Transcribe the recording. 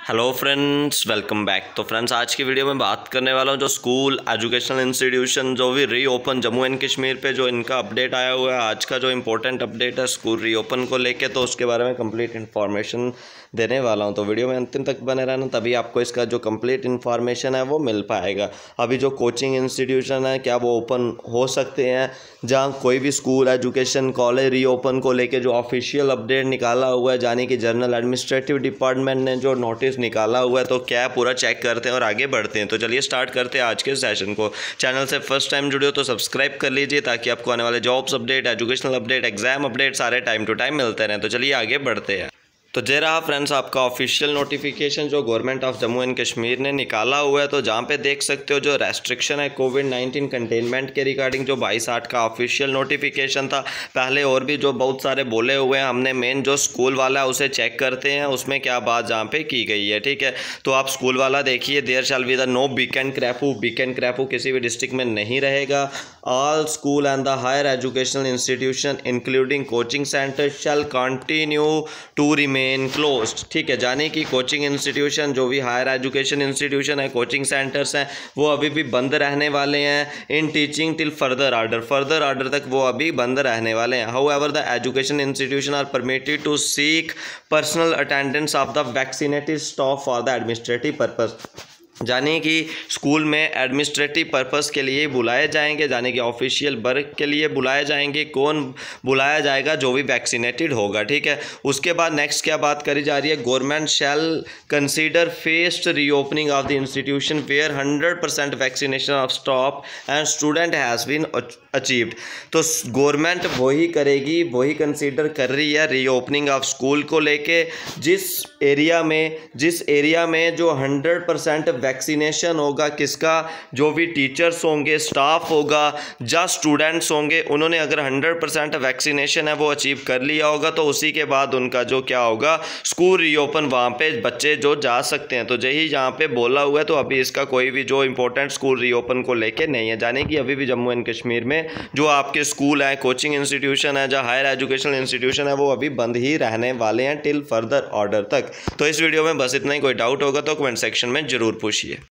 Hello friends, welcome back. तो friends, आज की वीडियो में बात करने वाला हूँ जो स्कूल एजुकेशनल इंस्टीट्यूशन जो भी रीओपन जम्मू एंड कश्मीर पे जो इनका अपडेट आया हुआ है। आज का जो इम्पोर्टेंट अपडेट है स्कूल रीओपन को लेके, तो उसके बारे में कंप्लीट इन्फॉर्मेशन देने वाला हूँ। तो वीडियो में अंतिम तक बने रहना, तभी आपको इसका जो कंप्लीट इन्फॉर्मेशन है वो मिल पाएगा। अभी जो कोचिंग इंस्टीट्यूशन है, क्या वो ओपन हो सकते हैं? जहाँ कोई भी स्कूल एजुकेशन कॉलेज रीओपन को लेके जो ऑफिशियल अपडेट निकाला हुआ है, यानी कि जनरल एडमिनिस्ट्रेटिव डिपार्टमेंट ने जो नोटिस निकाला हुआ है, तो क्या पूरा चेक करते हैं और आगे बढ़ते हैं। तो चलिए स्टार्ट करते हैं आज के सेशन को। चैनल से फर्स्ट टाइम जुड़े हो तो सब्सक्राइब कर लीजिए, ताकि आपको आने वाले jobs update, educational update, exam update सारे टाइम टू टाइम मिलते रहें। तो चलिए आगे बढ़ते हैं। तो ये रहा फ्रेंड्स आपका ऑफिशियल नोटिफिकेशन जो government of Jammu and Kashmir ने निकाला हुआ है। तो जहाँ पे देख सकते हो जो रेस्ट्रिक्शन है कोविड-19 कंटेनमेंट के रिगार्डिंग, जो 22/8 का ऑफिशियल नोटिफिकेशन था। पहले और भी जो बहुत सारे बोले हुए हैं, हमने मेन जो स्कूल वाला है उसे चेक करते हैं उसमें क्या बात जहाँ पे की गई है। ठीक है, तो आप स्कूल वाला देखिए। There shall be the no weekend curfew किसी भी डिस्ट्रिक्ट में नहीं रहेगा। All school and the higher educational institution including coaching centre shall continue to remain closed. ठीक है, यानी कि कोचिंग इंस्टीट्यूशन जो भी हायर एजुकेशन इंस्टीट्यूशन है, कोचिंग सेंटर्स हैं, वो अभी भी बंद रहने वाले हैं। In teaching till further order तक वो अभी बंद रहने वाले हैं। However the education institution are permitted to seek personal attendance of the vaccinated staff for the administrative purpose. यानी कि स्कूल में एडमिनिस्ट्रेटिव पर्पस के लिए बुलाए जाएंगे, यानी कि ऑफिशियल वर्क के लिए बुलाए जाएंगे। कौन बुलाया जाएगा? जो भी वैक्सीनेटेड होगा। ठीक है, उसके बाद नेक्स्ट क्या बात करी जा रही है? Government shall consider phased reopening of the institution where 100% vaccination of staff and student has been achieved. तो गवर्नमेंट वही करेगी, वही कंसीडर कर रही है रीओपनिंग ऑफ स्कूल को लेके जिस एरिया में जो 100% वैक्सीनेशन होगा। किसका? जो भी टीचर्स होंगे, स्टाफ होगा, या स्टूडेंट्स होंगे, उन्होंने अगर 100% वैक्सीनेशन है वो अचीव कर लिया होगा, तो उसी के बाद उनका जो क्या होगा, स्कूल रीओपन, वहाँ पे बच्चे जो जा सकते हैं। तो यही यहाँ पे बोला हुआ है। तो अभी इसका कोई भी जो इंपॉर्टेंट स्कूल रीओपन को लेके नहीं है, यानी कि अभी भी जम्मू एंड कश्मीर में जो आपके स्कूल हैं, कोचिंग इंस्टीट्यूशन है, जहाँ हायर एजुकेशनल इंस्टीट्यूशन है, वो अभी बंद ही रहने वाले हैं टिल फर्दर ऑर्डर तक। तो इस वीडियो में बस इतना ही। कोई डाउट होगा तो कमेंट सेक्शन में जरूर पूछिए।